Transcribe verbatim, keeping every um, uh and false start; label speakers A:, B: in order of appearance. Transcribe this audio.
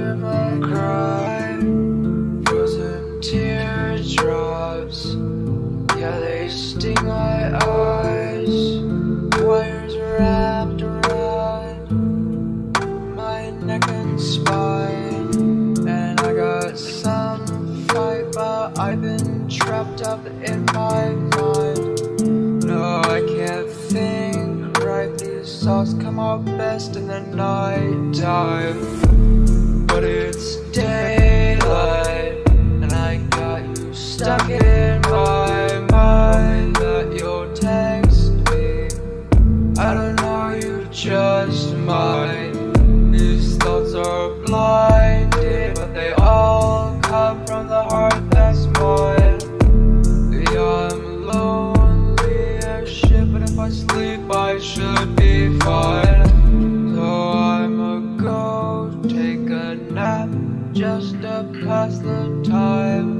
A: my cry, frozen teardrops, yeah, they sting my eyes. Wires wrapped around my neck and spine, and I got some fight, but I've been trapped up in my mind. No, I can't think right. These thoughts come out best in the night time, but it's daylight, and I got you stuck in my mind. That you'll text me, I don't know, you just might. These thoughts are blinded, but they all come from the heart that's mine. Yeah, I'm lonely as shit, but if I sleep I should be fine. So I'ma go take a nap just to pass the time.